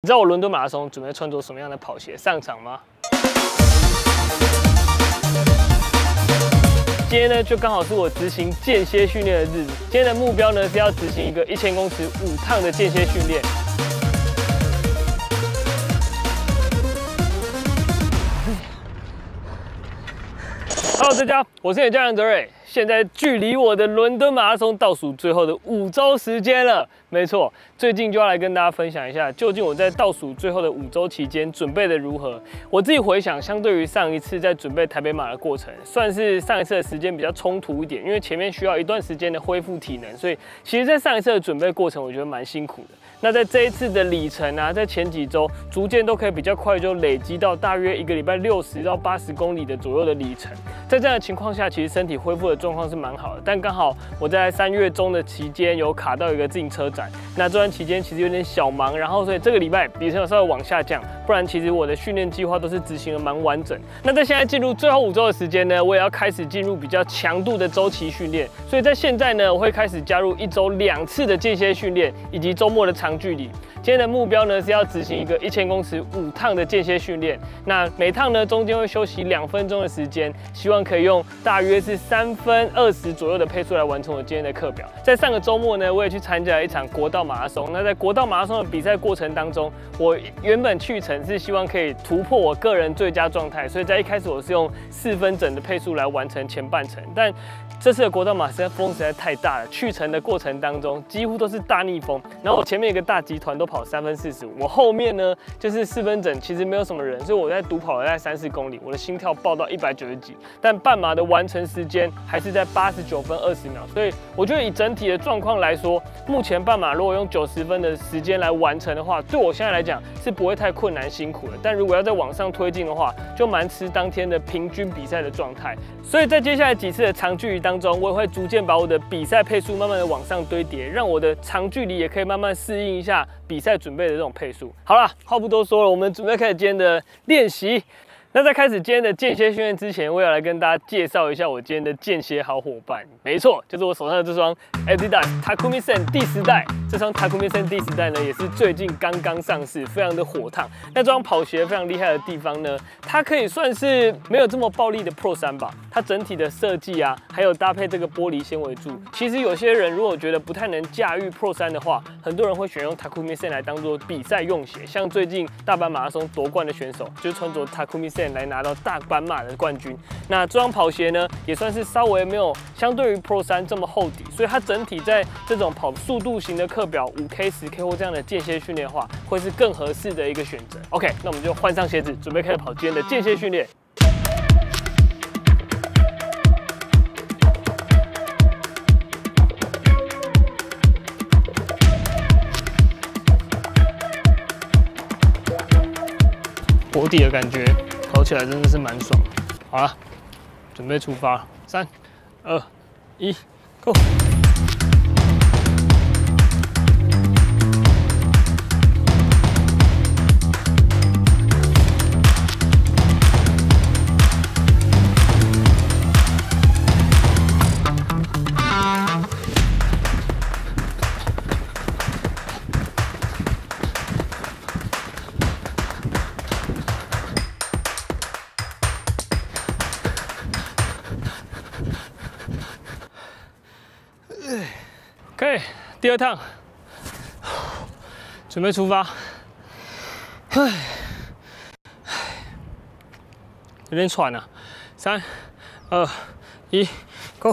知道我伦敦马拉松准备穿着什么样的跑鞋上场吗？今天呢，就刚好是我执行间歇训练的日子。今天的目标呢是要执行一个1000公尺5趟的间歇训练。Hello， 大家好，我是你的教练德瑞。现在距离我的伦敦马拉松倒数最后的5周时间了。没错，最近就要来跟大家分享一下，究竟我在倒数最后的5周期间准备的如何。我自己回想，相对于上一次在准备台北马的过程，算是上一次的时间比较冲突一点，因为前面需要一段时间的恢复体能，所以其实在上一次的准备过程，我觉得蛮辛苦的。那在这一次的里程啊，在前几周逐渐都可以比较快就累积到大约1个礼拜60到80公里的左右的里程。在这样的情况下，其实身体恢复的状况是蛮好的，但刚好我在3月中的期间有卡到一个自行车展，那这段期间其实有点小忙，然后所以这个礼拜比赛有稍微往下降，不然其实我的训练计划都是执行的蛮完整。那在现在进入最后5周的时间呢，我也要开始进入比较强度的周期训练，所以在现在呢，我会开始加入1周2次的间歇训练，以及周末的长距离。今天的目标呢是要执行一个1000公尺5趟的间歇训练，那每趟呢中间会休息2分钟的时间，希望可以用大约是3分20左右的配速来完成我今天的课表。在上个周末呢，我也去参加了一场国道马拉松。那在国道马拉松的比赛过程当中，我原本去程是希望可以突破我个人最佳状态，所以在一开始我是用4分整的配速来完成前半程，但这次的国道马风实在太大了，去程的过程当中几乎都是大逆风，然后我前面一个大集团都跑3分45，我后面呢就是4分整，其实没有什么人，所以我在独跑了大概3-4公里，我的心跳爆到190几，但半马的完成时间还是在89分20秒，所以我觉得以整体的状况来说，目前半马如果用90分的时间来完成的话，对我现在来讲是不会太困难辛苦的，但如果要再往上推进的话，就蛮吃当天的平均比赛的状态，所以在接下来几次的长距离当中，我也会逐渐把我的比赛配速慢慢的往上堆叠，让我的长距离也可以慢慢适应一下比赛准备的这种配速。好啦，话不多说了，我们准备开始今天的练习。那在开始今天的间歇训练之前，我也来跟大家介绍一下我今天的间歇好伙伴。没错，就是我手上的这双 Adidas Takumi Sen 第10代。这双 Takumi Sen 第10代呢，也是最近刚刚上市，非常的火烫。那这双跑鞋非常厉害的地方呢，它可以算是没有这么暴力的 Pro 3吧。它整体的设计啊，还有搭配这个玻璃纤维柱，其实有些人如果觉得不太能驾驭 Pro 3的话，很多人会选用 Takumi Sen 来当做比赛用鞋。像最近大阪马拉松夺冠的选手，就穿着 Takumi Sen 来拿到大阪马的冠军。那这双跑鞋呢，也算是稍微没有相对于 Pro 3这么厚底，所以它整体在这种跑速度型的课表5K、10K 或这样的间歇训练的话，会是更合适的一个选择。OK， 那我们就换上鞋子，准备开始跑今天的间歇训练。薄底的感觉，跑起来真的是蛮爽的。好了，准备出发，3、2、1 ，Go！ OK， 第2趟，准备出发。有点喘啊。3、2、1 ，Go！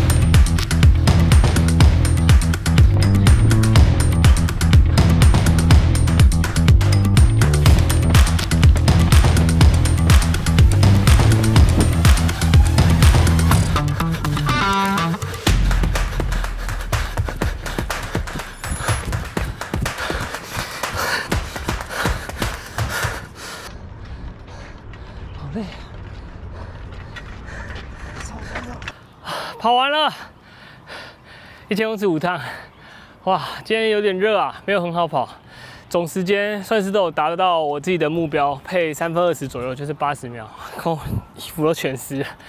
累，跑完了，1000公尺5趟，哇，今天有点热啊，没有很好跑，总时间算是都有达得到我自己的目标，配3分20左右，就是80秒，衣服都全湿了。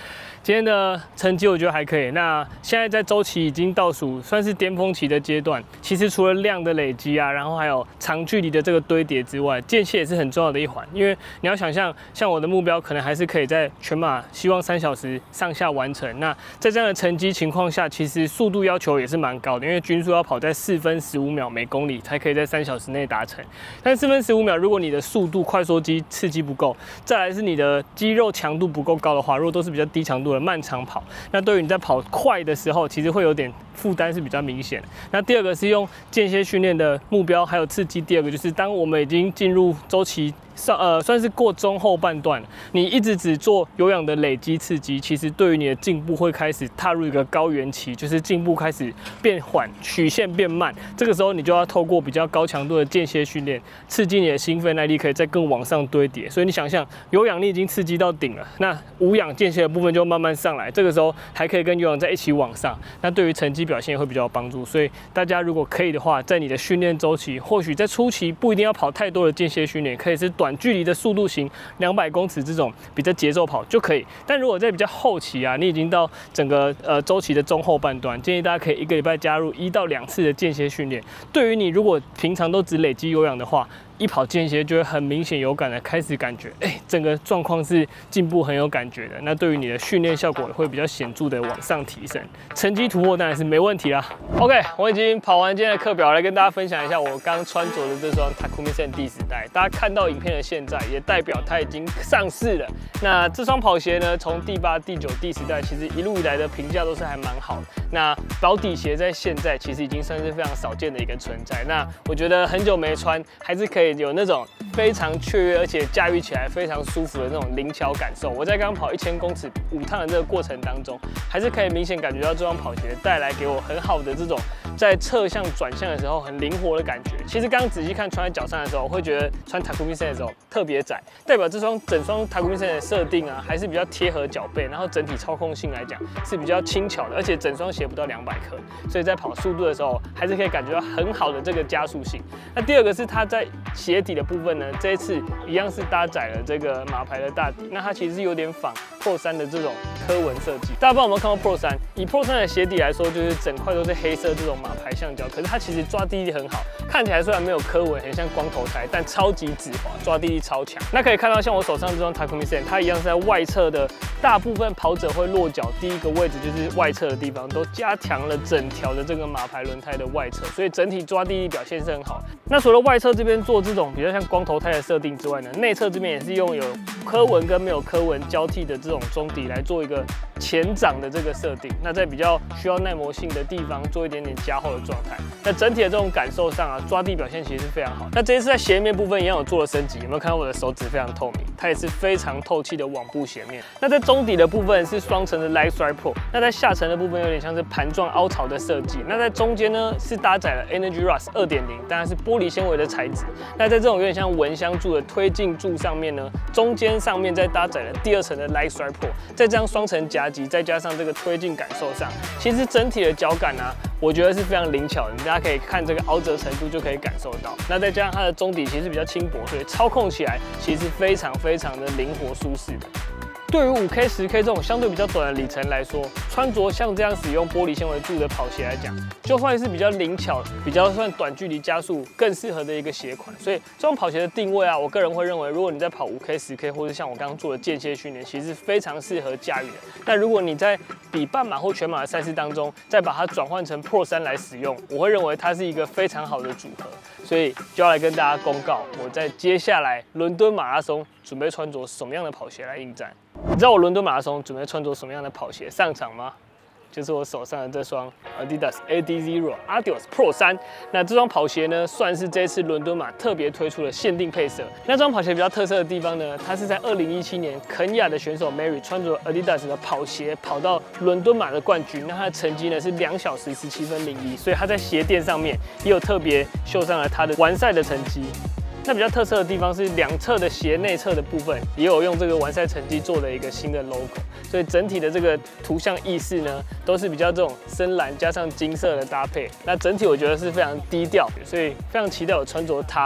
今天的成绩我觉得还可以。那现在在周期已经倒数，算是巅峰期的阶段。其实除了量的累积啊，然后还有长距离的这个堆叠之外，间歇也是很重要的一环。因为你要想象，像我的目标可能还是可以在全马希望3小时上下完成。那在这样的成绩情况下，其实速度要求也是蛮高的，因为均速要跑在4分15秒每公里才可以在3小时内达成。但4分15秒，如果你的速度快缩肌刺激不够，再来是你的肌肉强度不够高的话，如果都是比较低强度的慢长跑，那对于你在跑快的时候，其实会有点负担是比较明显的。那第二个是用间歇训练的目标还有刺激，第二个就是当我们已经进入周期算是过中后半段，你一直只做有氧的累积刺激，其实对于你的进步会开始踏入一个高原期，就是进步开始变缓，曲线变慢。这个时候你就要透过比较高强度的间歇训练，刺激你的心肺耐力，可以再更往上堆叠。所以你想象有氧你已经刺激到顶了，那无氧间歇的部分就慢慢上来，这个时候还可以跟有氧在一起往上，那对于成绩表现也会比较有帮助。所以大家如果可以的话，在你的训练周期，或许在初期不一定要跑太多的间歇训练，可以是短距离的速度型200公尺这种比较节奏跑就可以。但如果在比较后期啊，你已经到整个周期的中后半段，建议大家可以1个礼拜加入1到2次的间歇训练。对于你如果平常都只累积有氧的话，一跑间歇就会很明显有感的开始感觉，整个状况是进步很有感觉的。那对于你的训练效果也会比较显著的往上提升，成绩突破当然是没问题啦。OK， 我已经跑完今天的课表，来跟大家分享一下我刚穿着的这双 Takumi Sen 第10代。大家看到影片的现在，也代表它已经上市了。那这双跑鞋呢，从第8、第9、第10代，其实一路以来的评价都是还蛮好的。那薄底鞋在现在其实已经算是非常少见的一个存在。那我觉得很久没穿，还是可以有那种非常雀跃，而且驾驭起来非常舒服的那种灵巧感受。我在刚跑1000公尺5趟的这个过程当中，还是可以明显感觉到这双跑鞋带来给我很好的这种在侧向转向的时候很灵活的感觉。其实刚刚仔细看穿在脚上的时候，我会觉得穿 Takumi Sen 的时候特别窄，代表整双 Takumi Sen 的设定啊，还是比较贴合脚背，然后整体操控性来讲是比较轻巧的，而且整双鞋不到200克，所以在跑速度的时候还是可以感觉到很好的这个加速性。那第二个是它在鞋底的部分呢，这一次一样是搭载了这个马牌的大底，那它其实是有点仿 Pro 3的这种刻纹设计。大家不知道有没有看过 Pro 3？以 Pro 3的鞋底来说，就是整块都是黑色这种马牌橡胶，可是它其实抓地力很好，看起来虽然没有刻纹，很像光头胎，但超级直滑，抓地力超强。那可以看到，像我手上这双 Takumi Sen， 它一样是在外侧的大部分跑者会落脚第一个位置，就是外侧的地方，都加强了整条的这个马牌轮胎的外侧，所以整体抓地力表现是很好。那除了外侧这边做这种比较像光头胎的设定之外呢，内侧这边也是用有刻纹跟没有刻纹交替的这种中底来做一个前掌的这个设定。那在比较需要耐磨性的地方做一点点加厚的状态。那整体的这种感受上啊，抓地表现其实是非常好。那这一次在鞋面部分一样有做了升级，有没有看到我的手指非常透明？它也是非常透气的网布鞋面。那在中底的部分是双层的 Light Strike Pro， 那在下层的部分有点像是盘状凹槽的设计。那在中间呢是搭载了 Energy Rust 2.0， 当然是玻璃纤维的材质。那在这种有点像蚊香柱的推进柱上面呢，中间上面再搭载了第2层的 Light Strike Pro， 在这样双层夹击，再加上这个推进感受上，其实整体的脚感啊，我觉得是非常灵巧的。大家可以看这个凹折程度就可以感受到。那再加上它的中底其实比较轻薄，所以操控起来其实非常的灵活舒适的。对于5K、10K 这种相对比较短的里程来说，穿着像这样使用玻璃纤维柱的跑鞋来讲，就会是比较灵巧、比较算短距离加速更适合的一个鞋款。所以这种跑鞋的定位啊，我个人会认为，如果你在跑5K、10K， 或者像我刚刚做的间歇训练，其实非常适合驾驭的。那如果你在比半马或全马的赛事当中，再把它转换成 Pro 3来使用，我会认为它是一个非常好的组合。所以就要来跟大家公告，我在接下来伦敦马拉松准备穿着什么样的跑鞋来应战。你知道我伦敦马拉松准备穿着什么样的跑鞋上场吗？就是我手上的这双 Adidas Adizero Adios Pro 3。那这双跑鞋呢，算是这次伦敦马特别推出的限定配色。那这双跑鞋比较特色的地方呢，它是在2017年肯亚的选手 Mary 穿着 Adidas 的跑鞋跑到伦敦马的冠军。那他的成绩呢是2小时17分01，所以他在鞋垫上面也有特别绣上了他的完赛的成绩。那比较特色的地方是两侧的鞋内侧的部分也有用这个完赛成绩做的一个新的 logo， 所以整体的这个图像意识呢都是比较这种深蓝加上金色的搭配。那整体我觉得是非常低调，所以非常期待我穿着它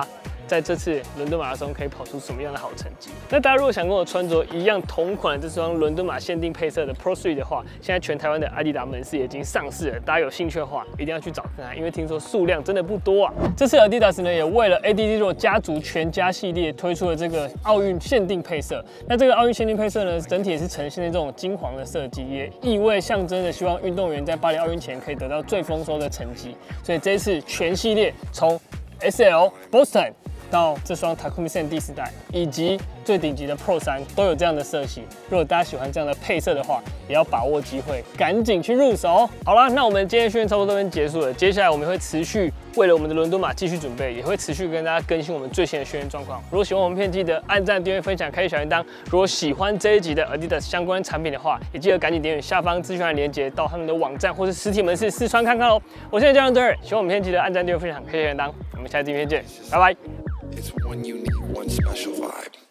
在这次伦敦马拉松可以跑出什么样的好成绩。那大家如果想跟我穿着一样同款这双伦敦马限定配色的 Pro 3的话，现在全台湾的阿迪达门市已经上市了，大家有兴趣的话一定要去找看看，因为听说数量真的不多啊。这次 Adidas 呢也为了 ADT 家族全家系列推出了这个奥运限定配色。那这个奥运限定配色呢，整体也是呈现的这种金黄的设计，也意味象征着希望运动员在巴黎奥运前可以得到最丰收的成绩。所以这一次全系列从 SL Boston 到这双 Takumi Sen 第4代，以及最顶级的 Pro 3都有这样的色系。如果大家喜欢这样的配色的话，也要把握机会，赶紧去入手。好啦，那我们今天训练差不多这边结束了，接下来我们会持续为了我们的伦敦马继续准备，也会持续跟大家更新我们最新的训练状况。如果喜欢我们片，记得按赞、订阅、分享、开启小铃铛。如果喜欢这一集的 Adidas 相关产品的话，也记得赶紧点选下方资讯栏连结到他们的网站或是实体门市试穿看看哦。我是教练 Derek， 喜欢我们片记得按赞、订阅、分享、开启小铃铛。我们下期影片见，拜拜。 It's one unique, one special vibe.